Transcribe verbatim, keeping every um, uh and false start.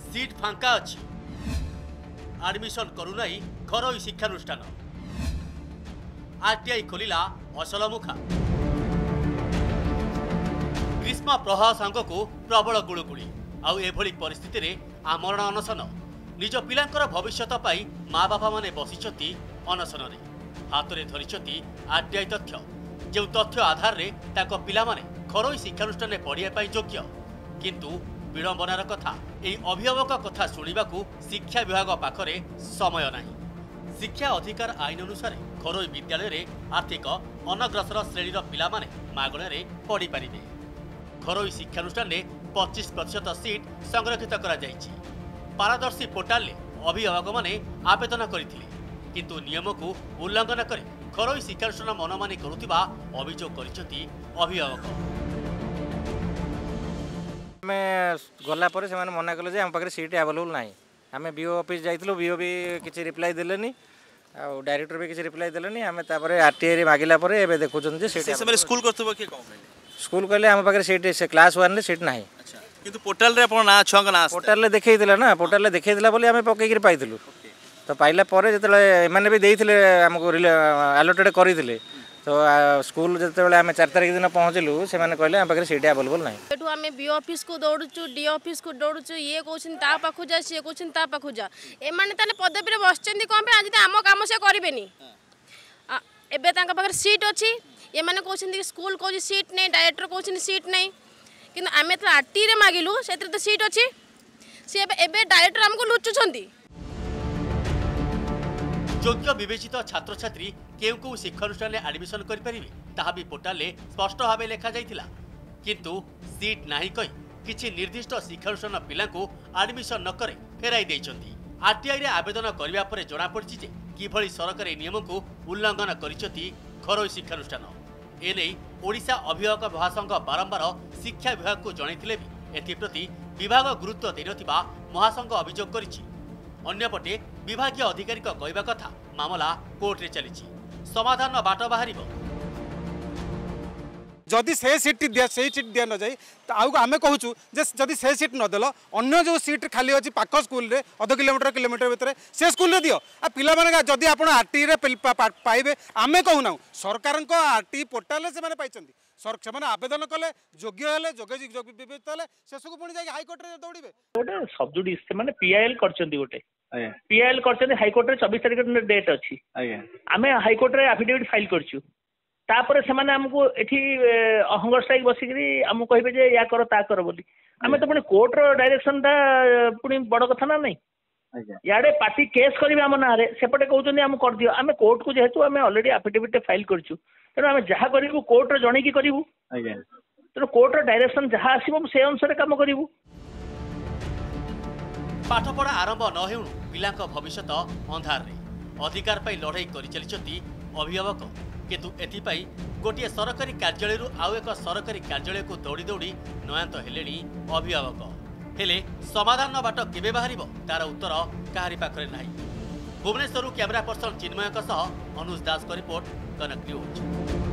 Seat फांका अच्छी admission करूनाई घरोई शिक्षानुष्ठान RTI खोलिला असल मुखा ग्रीष्म प्रवाह सांगकू प्रबल गुड़गुड़ी आउ एभली परिस्थिति रे आमरण अनशन निज पिलांकर भविष्यत पाई माँ बापा माने बसिछंती अनशन रे हाथ में धरिछंती आरटीआई तथ्य जो तथ्य आधार रे ताको पिला माने घरोई शिक्षानुष्ठान में पढ़िया पाई योग्य किंतु विडंबनार कथा एई अभिभावक कथा शुणिबाकू शिक्षा विभाग पाखरे समय नाही। शिक्षा अधिकार आईन अनुसार घरोई विद्यालय रे आर्थिक अनग्रसर श्रेणीर पिला माने मागणे पढ़ी पारिबे। घरोई शिक्षानुष्ठान में पच्चीस प्रतिशत सीट संरक्षित करा जायछि। पारदर्शी पोर्टाल ले अभिभावक माने आवेदन करथिले किंतु नियम को उल्लंघन करे घरोई शिक्षानुष्ठान मनमानी करुथिबा अभियोग करिसेंती अभिभावक। मैं गला पर से मना कले जे हम पाखे सीट अवेलेबल ना आम बीओ ऑफिस जाइलु बीओ भी किसी रिप्लाई देलेनी आ डायरेक्टर भी किसी रिप्लाई देलेनी आम आरटीआई मागिला पर एबे देखुछन जे सीट स्कूल करथबो के कोन स्कूल कहले हम पाखे सीट से क्लास वन रे सीट नाही। अच्छा किंतु पोर्टल रे अपन ना छंग ना पोर्टल रे देखै दिला ना पोर्टल रे देखै दिला बोली आम पकै के पाइथिलु तो पाइला पर जतले एमाने भी देइथिले हमको अलॉटेड करिथिले तो स्कूल जिते आम चार तारीख दिन पहुँचलु से कहले आम पाखे सीट अवेलेबल ना एठू आम बी ऑफिस को दौड़ू डी ऑफिस को दौड़ू ये कहते ता पाखु जा सी कहते ता पाखु जा एमाने ताले पदवी रे बसचंदी कम पे आज आम काम से करेनि एबे तांका पाखे सीट अच्छी ये मैंने कहते स्कूल कह सीट नहीं डायरेक्टर कहते सीट नहीं किंतु आम तो आरटी रे मागिलु से तो सीट अच्छी सी एबे डायरेक्टर हमको लुचुछंती। योग्य विवेचित छात्र छात्री केउ केउ शिक्षानुष्ठान में एडमिशन करें ताहा भी पोर्टाल स्पष्ट भाव लिखा जाइथिला किंतु सीट नाही कही किछि निर्दिष्ट शिक्षानुष्ठान पिला एडमिशन न करे फेराई देइछंती। आरटीआई रे आवेदन करबा परे जणा पड़छि जे किभଳି सरकारी नियम को उल्लंघन करिसेंती घरोई शिक्षानुष्ठान। एने ओडिशा अभिभावक महासंघ बारंबार शिक्षा विभाग को जनैथिले भी एथिप्रति विभाग गुरुत्व देनथिबा महासंघ अभियोग करिछि। अन्यपटे विभागीय अधिकारी कहवा कथा मामला कोर्ट रे चली समाधान बाट बाहर जदि से सीट दिया से सीट दिया न जाए आउ आम कहूँ जदि से सीट नदेल अन्य जो सीट खाली अच्छी पाख स्कूल रे अध किलोमीटर किलोमीटर भितर से स्कूल रे दियो आ पिला माने जदि आपण आरटी रे पाइबे आमे कहूना सरकार आरटी पोर्टाल से पाइछंती से आवेदन कले योग्य हेले योग्य विवेचित हेले शेष को पुणी जाई हाईकोर्ट रे दौड़िबे गोटे सब्जुडिस माने पीआईएल करचंती गोटे पीआईएल करचंती हाईकोर्ट रे चौबीस तारिख डेट अछि आमे हाईकोर्ट रे एफिडेविट फाइल करछु तापर से माने हमको एठी हंगर स्ट्राइक बसिकरी हमको कहबे जे या करो ता करो बोली आमे तो पुणी कोर्ट रो डायरेक्शन ता पुणी बड़ कथा ना नहीं याडे पार्टी केस करिबे हम ना रे सेपटे कहउचंदी हम कर दियो आमे कोर्ट को जेहेतु आमे ऑलरेडी एफिडेविट फाइल करछु तेनो आमे जहा करिवु कोर्ट रो जणी की करिवु आज्ञा तेनो कोर्ट रो डायरेक्शन जहा आसीबो से अनुसार काम करिवु। पाठपढ़ा आरंभ न हेउनु पिलांक भविष्यत अंधार रे अधिकार पाई लड़ाई करि चलिचंती अभिभावक किंतु एथिपाई गोटे सरकारी कार्यालय आउ एक सरकारी कार्यालय को दौड़ी दौड़ी नयांत हेलेनी अभिभावक हेले समाधान बाट केबे बाहरिबो तार उत्तर काहारी पाखरे नाही। Bhubaneswar camera person Chinmay Anuj Das report Kanak news.